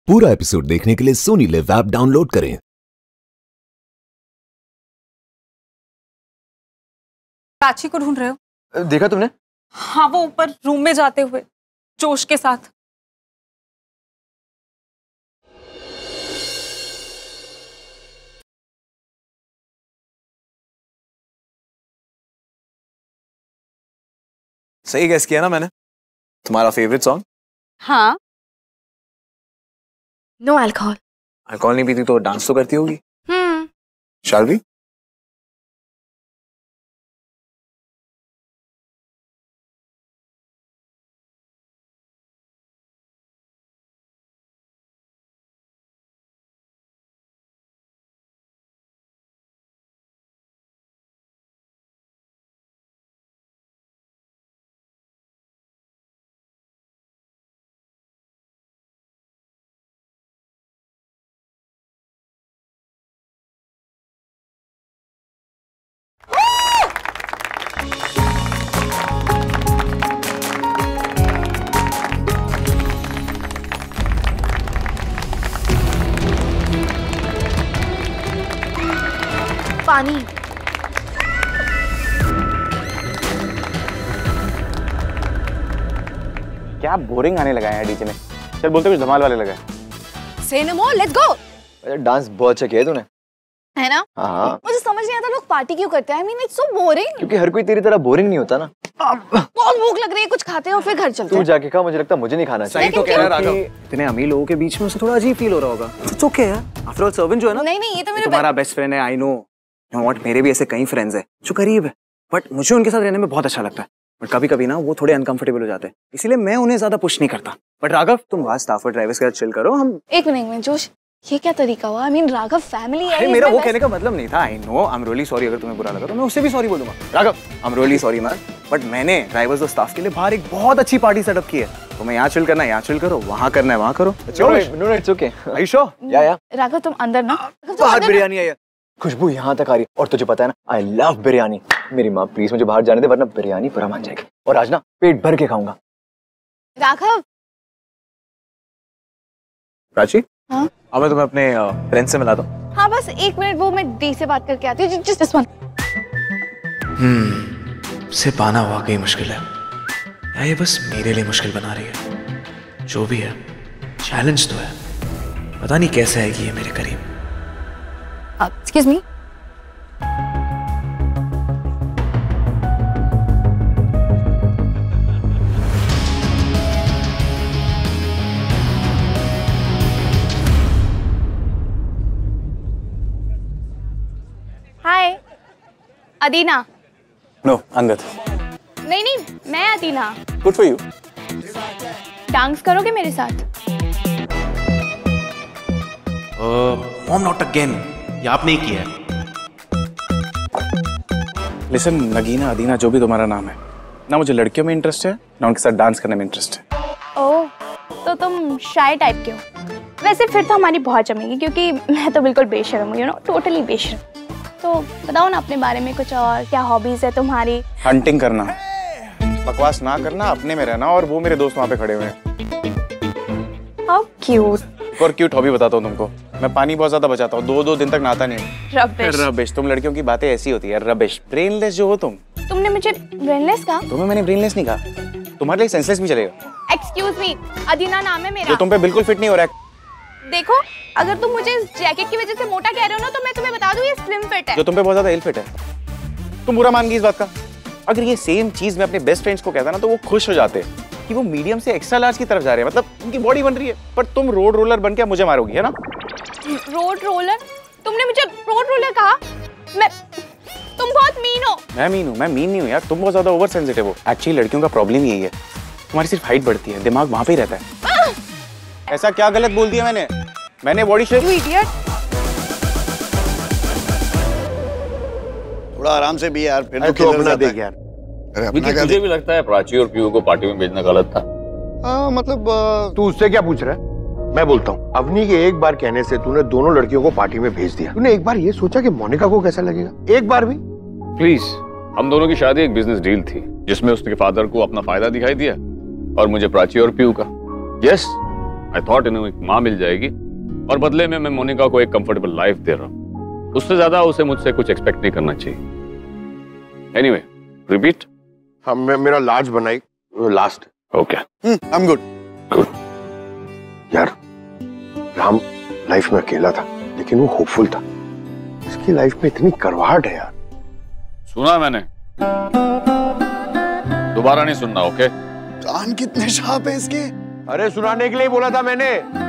पूरा एपिसोड देखने के लिए सोनी लिव ऐप डाउनलोड करें। प्राची को ढूंढ रहे हो? देखा तुमने? हाँ, वो ऊपर रूम में जाते हुए जोश के साथ। सही गेस किया ना मैंने? तुम्हारा फेवरेट सॉन्ग? हाँ। No alcohol. अल्कोहल नहीं पीती तो डांस तो करती होगी। शाल भी? पानी। क्या बोरिंग आने लगा है डीजे में। चल बोलते कुछ धमाल वाले लगा। Say no more, let's go। अरे डांस बहुत अच्छा किया तूने। है ना? हाँ। मुझे समझ नहीं आता लोग पार्टी क्यों करते हैं। I mean it's so boring। क्योंकि हर कोई तेरी तरह बोरिंग नहीं होता ना। बहुत भूख लग रही है, कुछ खाते हो फिर घर चलते हैं। तू जाके खा, मुझे लगता है मुझे नहीं खाना चाहिए। सही तो कह रहा है राघव। इतने अमीर लोगों के बीच में उसे थोड़ा अजीब फील हो रहा होगा। इट्स ओके यार। आफ्टर ऑल सर्वेंट जो है ना। नहीं, ये तो मेरे तुम्हारा बेस्ट फ्रेंड है, आई नो। व्हाट, मेरे भी ऐसे कई फ्रेंड्स हैं जो करीब है, बट मुझे उनके साथ रहने में बहुत अच्छा लगता है। बट कभी कभी ना वो थोड़े अनकंफर्टेबल हो जाते हैं, इसीलिए मैं उन्हें ज्यादा पुश नहीं करता। बट राघव, तुम वहाँ स्टाफ और ड्राइवर्स के साथ चिल करो। हम एक मिनट जोश, ये क्या तरीका हुआ? I mean राघव फैमिली है। मेरा वो कहने का मतलब नहीं था। I know, I am really sorry. अगर तुम्हें बुरा लगा तो मैं उससे भी सॉरी बोलूंगा। Raghav, I am really sorry man, but मैंने ड्राइवर्स और स्टाफ के लिए बाहर एक बहुत अच्छी पार्टी सेटअप की है। तुम्हें यहाँ चिल करना है यहाँ चिल करो, वहाँ करना है वहाँ करो। No, it's okay. Are you sure? या राघव तुम अंदर ना। बाहर बिरयानी आई है, खुशबू यहाँ तक आ रही है। और तुझे पता है ना, आई लव बिरयानी। मेरी माँ प्लीज मुझे बाहर जाने दे, वरना बिरयानी पूरा मान जाएगी। और आज ना पेट भर के खाऊंगा। राघव। प्राची? हाँ? अब मैं तुम्हें अपने फ्रेंड से मिला दूं। हाँ बस एक मिनट, वो मैं डी से बात करके आती हूँ। Just this one. से पाना वाकई मुश्किल है, या ये बस मेरे लिए मुश्किल बना रही है। जो भी है, चैलेंज तो है। पता नहीं कैसे आएगी ये मेरे करीब। Excuse me. Hi Adina. No, Angad. नहीं, मैं Adina. Good for you. Dance करोगे मेरे साथ? मॉम नॉट अगेन, ये आपने ही किया है। लिसन नगीना, अदीना, जो भी तुम्हारा नाम है ना, मुझे लड़कियों में इंटरेस्ट है ना उनके साथ डांस करने में इंटरेस्ट है। ओह, तो तुम शाय टाइप के हो। वैसे फिर तो हमारी बहुत जमेगी, क्योंकि मैं तो बिल्कुल बेशर्म हूँ, यू नो, टोटली बेशर्म। तो बताओ ना अपने बारे में कुछ और, क्या हॉबीज है तुम्हारी? हंटिंग करना, बकवास ना करना, अपने में रहना, और वो मेरे दोस्त वहाँ पे खड़े हुए हैं। How cute. एक और क्यूट हॉबी बताता हूँ तुमको, मैं पानी बहुत ज्यादा बचाता हूँ, दो दिन तक नहाता नहीं। रबिश। रबिश, तुम लड़कियों की बातें ऐसी होती है। रबिश, ब्रेनलेस जो हो तुम। तुमने मुझे ब्रेनलेस कहा? तुम्हें मैंने ब्रेनलेस नहीं कहा, तुम्हारे लिए सेंसलेस भी चलेगा। एक्सक्यूज मी, अदीना नाम है मेरा। जो तुम पे बिल्कुल फिट नहीं हो रहा है। देखो, अगर तुम मुझे इस जैकेट की वजह से मोटा कह रहे हो ना, तो मैं तुम्हें बता दूं ये स्लिम फिट है। जो तुम पे बहुत ज्यादा इल फिट है, तुम बुरा मान गई इस बात का। अगर ये सेम चीज मैं अपने बेस्ट फ्रेंड्स को कहता ना, तो वो खुश हो जाते कि वो मीडियम से एक्स्ट्रा लार्ज की तरफ जा रहे हैं, मतलब उनकी बॉडी बन रही है। पर तुम रोड रोलर बन के मुझे मारोगी, है ना? Road roller? तुमने मुझे रोड रोलर कहा? तुम बहुत मीन हो। मैं मीन नहीं हूँ यार, तुम बहुत ज्यादा ओवर सेंसिटिव हो। एक्चुअली लड़कियों का प्रॉब्लम यही है, तुम्हारी सिर्फ हाइट बढ़ती है, दिमाग वहां पे ही रहता है। ऐसा क्या गलत बोल दिया मैंने बॉडी शेप? इडियट। थोड़ा आराम से भी यार, फिर तो अपना देख यार। अरे अपना क्या तुझे भी लगता है प्राची और पीहू को पार्टी में भेजना गलत था? हाँ मतलब तू उससे क्या पूछ रहा है? मैं बोलता हूँ, अवनी के एक बार कहने से तूने दोनों लड़कियों को पार्टी में भेज दिया। तूने एक बार ये सोचा कि मोनिका को कैसा लगेगा? एक बार भी? प्लीज, हम दोनों की शादी एक बिजनेस डील थी, जिसमें उसके फादर को अपना फायदा दिखाई दिया और मुझे प्राची और पीहू का। यस, आई थॉट इन्हें एक माँ मिल जाएगी और बदले में मैं मोनिका को एक कंफर्टेबल लाइफ दे रहा हूँ। उससे ज्यादा उसे मुझसे कुछ एक्सपेक्ट नहीं करना चाहिए। Anyway, repeat. हाँ, मेरा लार्ज बनाई last. Okay, I am good. Good. यार राम लाइफ में अकेला था लेकिन वो होपफुल था। इसकी लाइफ में इतनी करवाहट है यार। सुना मैंने, दोबारा नहीं सुनना। ओके? कान कितने शार्प है इसके। अरे सुनाने के लिए बोला था मैंने।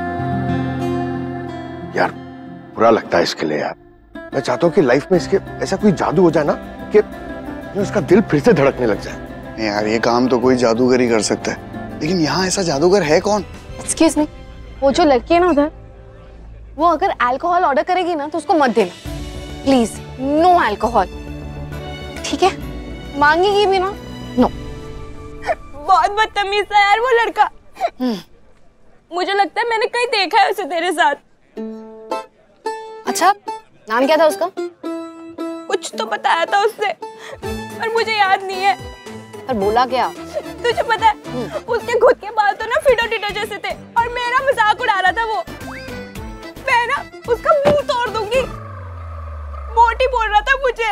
यार बुरा लगता है इसके लिए यार। मैं चाहता हूँ कि लाइफ में इसके ऐसा कोई जादू हो जाए ना कि इसका दिल फिर से धड़कने लग जाए। नहीं यार, ये काम तो कोई जादूगर ही कर सकता है, लेकिन यहाँ ऐसा जादूगर है कौन? एक्सक्यूज मी, वो जो लड़की है ना उधर, वो अगर अल्कोहल ऑर्डर करेगी ना तो उसको मत देना प्लीज। नो अल्कोहल, ठीक है? मांगेगी भी ना, नो। बहुत बदतमीज था यार वो लड़का। मुझे लगता है मैंने कहीं देखा है उसे तेरे साथ। अच्छा, नाम क्या था उसका? कुछ तो बताया था उससे, पर मुझे याद नहीं है। पर बोला क्या? तुझे पता है उसके खुद के बाल तो ना फिडो डिडो जैसे थे और मेरा मजाक उड़ा रहा था वो। मैं ना उसका मुंह तोड़ दूंगी, मोटी बोल रहा था मुझे।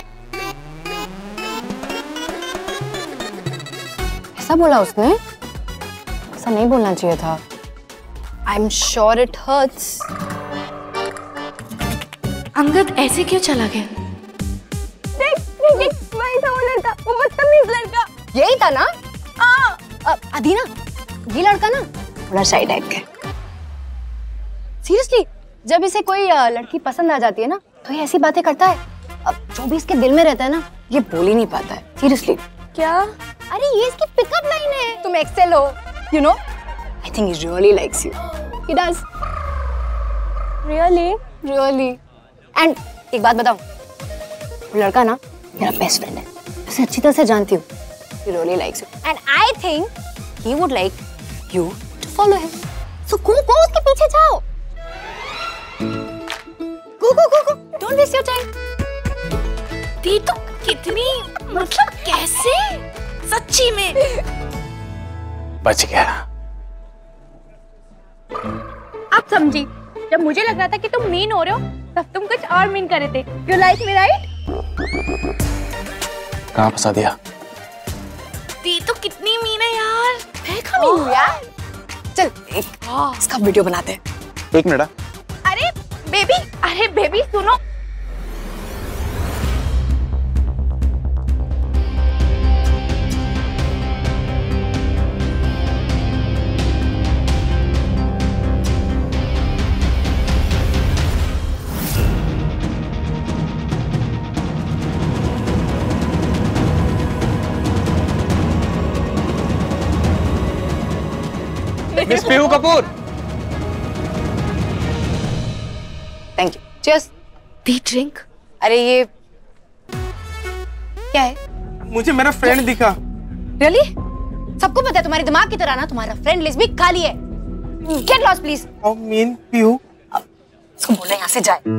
ऐसा बोला उसने? ऐसा नहीं बोलना चाहिए था। I am sure it hurts. Angad ऐसे क्यों चला गया? देख देख देख, वही था वो लड़का, वो बदतमीज लड़का। यही था ना? हाँ। अदीना, ये लड़का ना थोड़ा शाई टाइप का। सीरियसली, जब इसे कोई लड़की पसंद आ जाती है ना तो ये ऐसी बातें करता है। अब जो भी इसके दिल में रहता है ना ये बोल ही नहीं पाता है। सीरियसली। क्या? अरे ये इसकी पिकअप लाइन है। तुम एक्सेल हो, you know. I think he really likes you. He does. Really? Really. And एक बात बताऊं, वो लड़का ना मेरा बेस्ट फ्रेंड है, उसे अच्छी तरह से जानती हूँ। He really likes you and I think he would like you to follow him. So go उसके पीछे जाओ। Go, don't waste your time. दी तो कितनी, मतलब कैसे? सच्ची में बच गया। अब समझी, जब मुझे लग रहा था कि तुम मीन हो रहे हो तब तुम कुछ और मीन कर रहे थे। You like me, right? कहाँ फंसा दिया? दी तो कितनी मीन है यार। है Oh, यार। चल इसका वीडियो बनाते हैं। एक मिनट। अरे बेबी सुनो। Miss Pihu Kapoor. Thank you. Cheers. The drink. अरे ये क्या है? मुझे मेरा फ्रेंड दिखा। रियली? सबको पता है तुम्हारे दिमाग की तरह ना तुम्हारा फ्रेंड लिस्ट भी खाली है। Get lost please. और मीन पीहू। इसको बोलना यहाँ से जाए।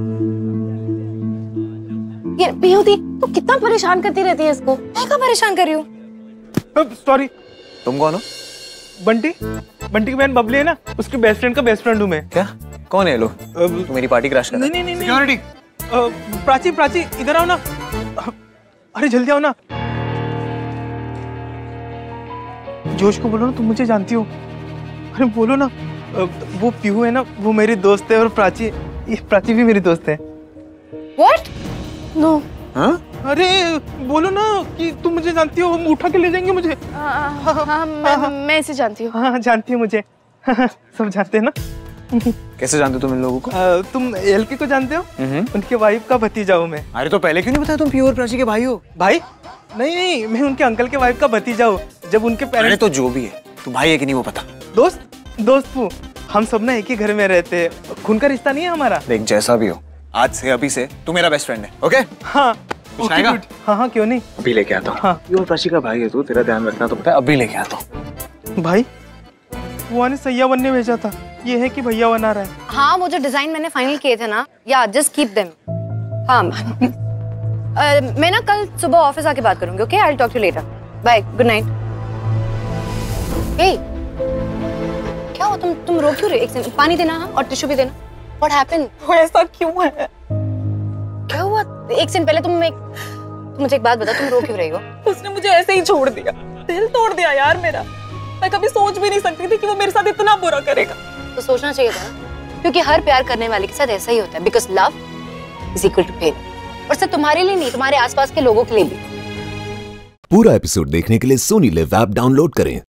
ये पीहू दी, तू कितना परेशान करती रहती है इसको। मैं कहाँ परेशान कर रही हूँ? सॉरी। तुम कौन हो? बंटी की बहन बबली है ना, उसके बेस्ट फ्रेंड का बेस्ट फ्रेंड हूँ मैं। क्या? कौन है लोग? तो मेरी पार्टी क्रैश कर। नहीं। सिक्योरिटी। प्राची इधर आओ ना। अरे जल्दी आओ ना। जोश को बोलो ना तुम मुझे जानती हो। अरे बोलो ना। वो पीहू है ना, वो मेरी दोस्त है और प्राची भी मेरी दोस्त है। What? No. हाँ? अरे बोलो ना कि तुम मुझे जानती हो, हम उठा के ले जाएंगे मुझे। मैं इसे जानती हूँ। हाँ जानती है मुझे। सब जानते हैं ना। कैसे जानते हो तुम इन लोगों को? तुम एलके को जानते हो? उनके वाइफ का भतीजा हूँ मैं। अरे तो पहले क्यों नहीं बताया तुम पीहू और प्राची के भाई हो? भाई? नहीं, मैं उनके अंकल के वाइफ का भतीजा हूँ। जब उनके पेरेंट्स। तो जो भी है, तू भाई है कि नहीं वो पता। दोस्त हूँ। हम सब ना एक ही घर में रहते हैं, खून का रिश्ता नहीं है हमारा। देख जैसा भी हो, आज से अभी से तू मेरा बेस्ट फ्रेंड है। ओके? हाँ। हाँ क्यों नहीं। अभी लेके आता हूँ। हाँ। पीहू प्राची का भाई है तू, तेरा ध्यान रखना तो पता है। अभी लेके आता हूँ। भाई वो ने सैया बनने भेजा था, ये है कि भैया बना रहा है। हाँ वो जो डिजाइन मैंने फाइनल किए थे ना, या जस्ट कीप देम। हाँ मैं ना कल सुबह ऑफिस आके बात करूंगी। Okay, I will talk to you later. Bye, good night. Hey क्या हुआ? तुम रो क्यों रहे? एक सेकंड, पानी देना और टिश्यू भी देना। What happened? वो ऐसा क्यों है? क्या हुआ? एक सेकंड पहले तुम मुझे एक बात बता, तुम रो क्यों रही हो? उसने मुझे ऐसे ही छोड़ दिया, दिल तोड़ दिया यार मेरा। मैं कभी सोच भी नहीं सकती थी कि वो मेरे साथ इतना बुरा करेगा। तो सोचना चाहिए था ना, क्योंकि हर प्यार करने वाले के साथ ऐसा ही होता है। Because love is equal to pain, और सिर्फ तुम्हारे लिए नहीं, तुम्हारे आसपास के लोगों के लिए भी। पूरा एपिसोड देखने के लिए सोनी लिव ऐप डाउनलोड करें।